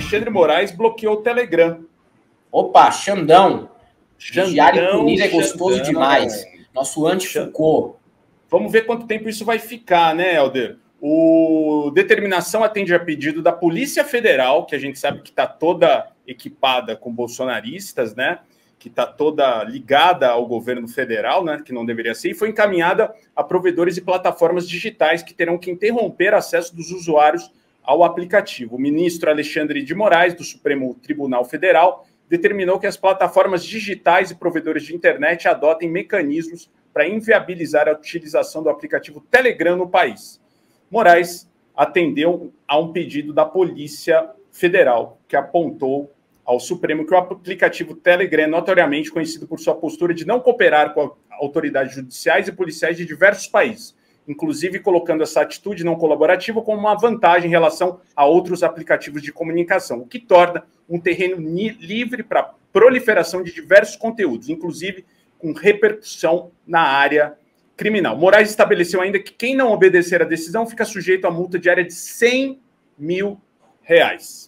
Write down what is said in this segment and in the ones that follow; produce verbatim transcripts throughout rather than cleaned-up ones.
Alexandre Moraes bloqueou o Telegram. Opa, Xandão. Xandão, Diário punir é gostoso Xandão. demais. Nosso anti-Foucault. Vamos ver quanto tempo isso vai ficar, né, Helder? O Determinação atende a pedido da Polícia Federal, que a gente sabe que está toda equipada com bolsonaristas, né? Que está toda ligada ao governo federal, né? Que não deveria ser, e foi encaminhada a provedores e plataformas digitais que terão que interromper acesso dos usuários ao aplicativo. O ministro Alexandre de Moraes, do Supremo Tribunal Federal, determinou que as plataformas digitais e provedores de internet adotem mecanismos para inviabilizar a utilização do aplicativo Telegram no país. Moraes atendeu a um pedido da Polícia Federal, que apontou ao Supremo que o aplicativo Telegram é notoriamente conhecido por sua postura de não cooperar com autoridades judiciais e policiais de diversos países, inclusive colocando essa atitude não colaborativa como uma vantagem em relação a outros aplicativos de comunicação, o que torna um terreno livre para proliferação de diversos conteúdos, inclusive com repercussão na área criminal. Moraes estabeleceu ainda que quem não obedecer à decisão fica sujeito a multa diária de cem mil reais.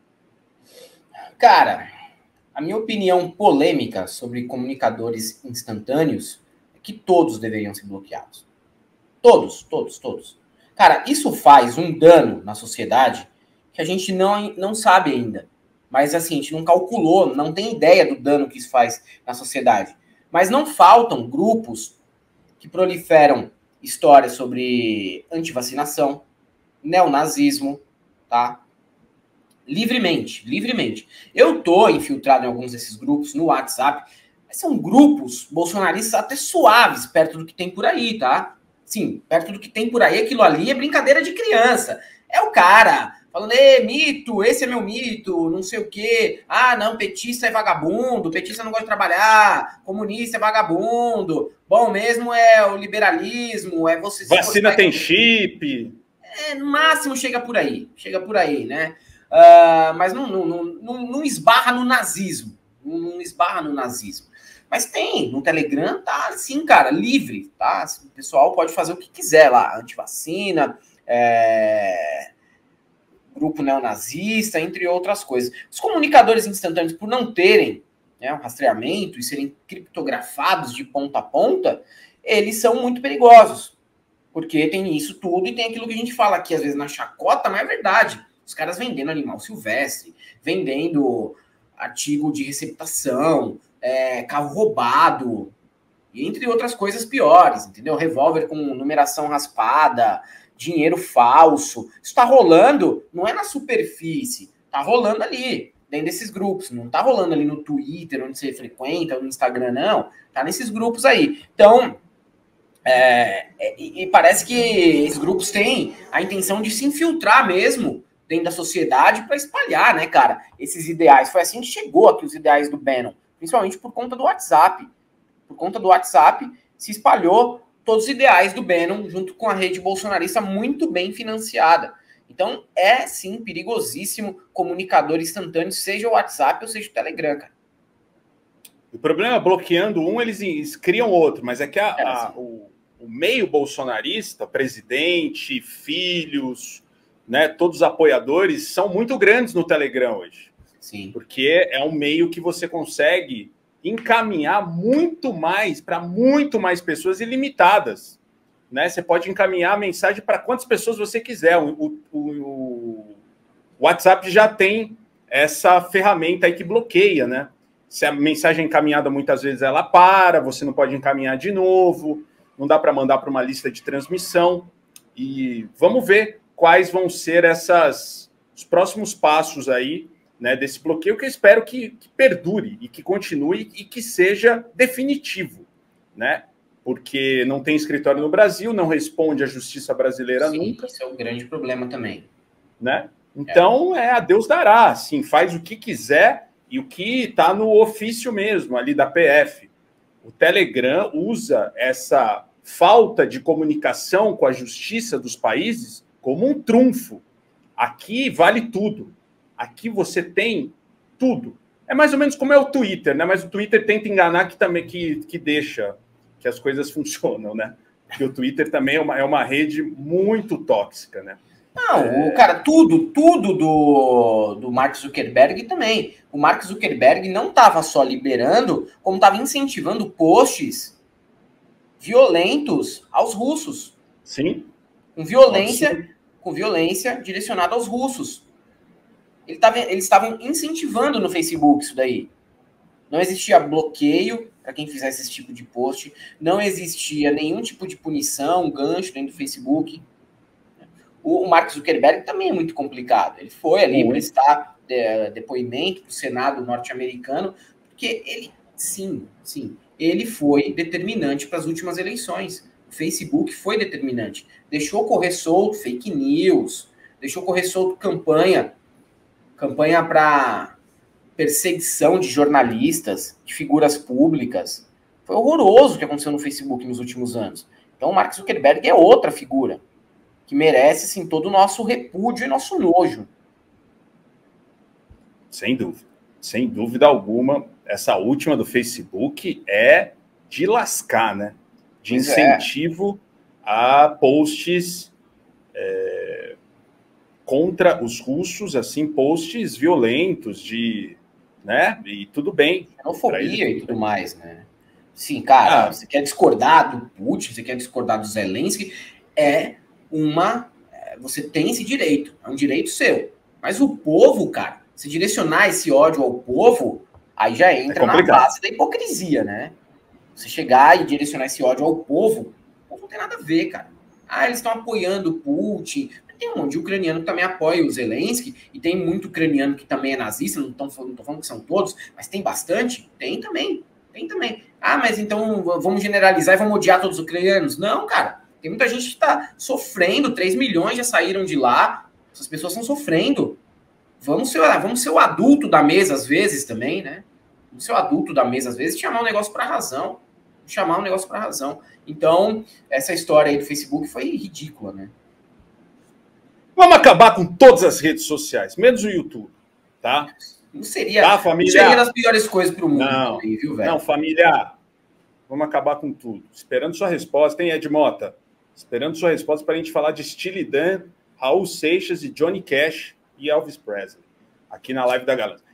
Cara, a minha opinião polêmica sobre comunicadores instantâneos é que todos deveriam ser bloqueados. Todos, todos, todos. Cara, isso faz um dano na sociedade que a gente não, não sabe ainda. Mas assim, a gente não calculou, não tem ideia do dano que isso faz na sociedade. Mas não faltam grupos que proliferam histórias sobre antivacinação, neonazismo, tá? Livremente, livremente. Eu tô infiltrado em alguns desses grupos no WhatsApp, mas são grupos bolsonaristas até suaves, perto do que tem por aí, tá? Sim, perto do que tem por aí, aquilo ali é brincadeira de criança. É o cara falando, ê, mito, esse é meu mito, não sei o quê. Ah, não, petista é vagabundo, petista não gosta de trabalhar, comunista é vagabundo. Bom mesmo é o liberalismo, é você... Vacina tem chip. É, no máximo chega por aí, chega por aí, né? Uh, mas não, não, não, não esbarra no nazismo, não, não esbarra no nazismo. Mas tem, no Telegram tá assim, cara, livre, tá? O pessoal pode fazer o que quiser lá, antivacina, é... grupo neonazista, entre outras coisas. Os comunicadores instantâneos, por não terem, né, um rastreamento e serem criptografados de ponta a ponta, eles são muito perigosos, porque tem isso tudo e tem aquilo que a gente fala aqui, às vezes, na chacota, mas é verdade. Os caras vendendo animal silvestre, vendendo artigo de receptação, é, carro roubado, entre outras coisas piores, entendeu? Revólver com numeração raspada, dinheiro falso. Isso tá rolando, não é na superfície, tá rolando ali, dentro desses grupos. Não tá rolando ali no Twitter, onde você frequenta, no Instagram, não. Tá nesses grupos aí. Então, é, e, e parece que esses grupos têm a intenção de se infiltrar mesmo dentro da sociedade para espalhar, né, cara, esses ideais. Foi assim que chegou aqui os ideais do Bannon, principalmente por conta do WhatsApp. Por conta do WhatsApp, se espalhou todos os ideais do Bannon junto com a rede bolsonarista muito bem financiada. Então, é, sim, perigosíssimo comunicador instantâneo, seja o WhatsApp ou seja o Telegram, cara. O problema é bloqueando um, eles criam outro, mas é que a, a, o, o meio bolsonarista, presidente, filhos... né, todos os apoiadores são muito grandes no Telegram hoje. Sim. Porque é um meio que você consegue encaminhar muito mais para muito mais pessoas ilimitadas. Né? Você pode encaminhar a mensagem para quantas pessoas você quiser. O, o, o, o WhatsApp já tem essa ferramenta aí que bloqueia, né? Se a mensagem é encaminhada, muitas vezes ela para, você não pode encaminhar de novo, não dá para mandar para uma lista de transmissão. E vamos ver quais vão ser essas, os próximos passos aí, né, desse bloqueio, que eu espero que, que perdure e que continue e que seja definitivo, né? Porque não tem escritório no Brasil, não responde à justiça brasileira. Sim, nunca. Isso é um grande problema também. Né? Então, é, é a Deus dará, assim, faz o que quiser e o que está no ofício mesmo, ali da P F. O Telegram usa essa falta de comunicação com a justiça dos países como um trunfo. Aqui vale tudo. Aqui você tem tudo. É mais ou menos como é o Twitter, né? Mas o Twitter tenta enganar que também que, que deixa que as coisas funcionam, né? Porque o Twitter também é uma, é uma rede muito tóxica, né? Não, é... o cara, tudo, tudo do, do Mark Zuckerberg também. O Mark Zuckerberg não estava só liberando, como estava incentivando posts violentos aos russos. Sim. Com violência, com violência direcionada aos russos. Ele tava, eles estavam incentivando no Facebook isso daí. Não existia bloqueio para quem fizesse esse tipo de post. Não existia nenhum tipo de punição, gancho dentro do Facebook. O, o Mark Zuckerberg também é muito complicado. Ele foi ali uhum. prestar de, depoimento para o Senado norte-americano, porque ele, sim, sim, ele foi determinante para as últimas eleições. O Facebook foi determinante. Deixou correr solto fake news, deixou correr solto campanha, campanha para perseguição de jornalistas, de figuras públicas. Foi horroroso o que aconteceu no Facebook nos últimos anos. Então o Mark Zuckerberg é outra figura que merece, assim, todo o nosso repúdio e nosso nojo. Sem dúvida. Sem dúvida alguma, essa última do Facebook é de lascar, né? De pois incentivo é. a posts é, contra os russos, assim, posts violentos, de, né? E tudo bem. Xenofobia e tudo mais, né? Sim, cara, ah. você quer discordar do Putin, você quer discordar do Zelensky, é uma... Você tem esse direito, é um direito seu. Mas o povo, cara, se direcionar esse ódio ao povo, aí já entra é na base da hipocrisia, né? Você chegar e direcionar esse ódio ao povo, o povo não tem nada a ver, cara. Ah, eles estão apoiando o Putin. Tem um monte de ucraniano que também apoia o Zelensky, e tem muito ucraniano que também é nazista, não estou falando, falando que são todos, mas tem bastante? Tem também, tem também. Ah, mas então vamos generalizar e vamos odiar todos os ucranianos? Não, cara. Tem muita gente que está sofrendo, três milhões já saíram de lá, essas pessoas estão sofrendo. Vamos ser, vamos ser o adulto da mesa às vezes também, né? Vamos ser o adulto da mesa às vezes e chamar um negócio para razão. Chamar um negócio para razão. Então, essa história aí do Facebook foi ridícula, né? Vamos acabar com todas as redes sociais, menos o YouTube, tá? Não seria, tá, família? Não seria das piores coisas para o mundo não, também, viu, velho? Não, família, vamos acabar com tudo. Esperando sua resposta, hein, Ed Mota? Esperando sua resposta para a gente falar de Steely Dan, Raul Seixas e Johnny Cash e Elvis Presley, aqui na live da galera.